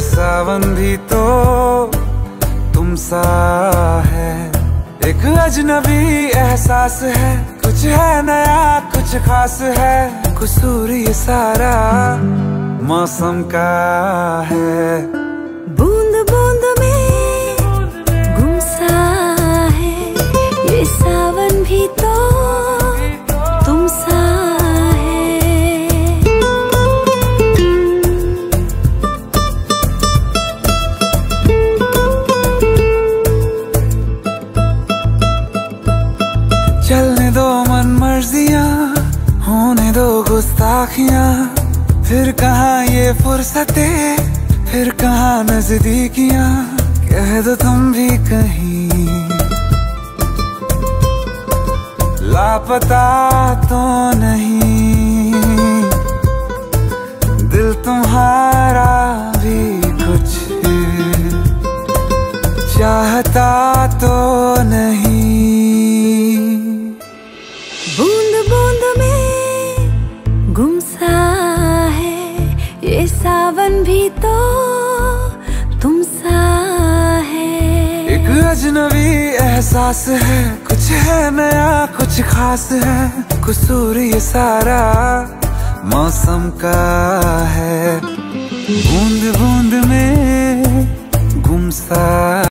सावन भी तो तुम सा है। एक अजनबी एहसास है, कुछ है नया कुछ खास है। कसूर ये सारा मौसम का है। बूंद बूंद में गुम सा है, ये सावन भी तो तुम सा है। चलने दो मन मर्जियां, होने दो गुस्ताखियां। फिर कहाँ ये फुर्सतें, फिर कहाँ नजदीकियां। कह दो तुम भी कहीं लापता तो नहीं। दिल तुम्हारा भी कुछ चाहता तो नहीं। बूंद बूंद में गुम सा है, ये सावन भी तो तुम सा है। एक अजनबी एहसास है, कुछ है नया कुछ खास है। कसूर ये सारा मौसम का है। बूंद बूंद में गुम सा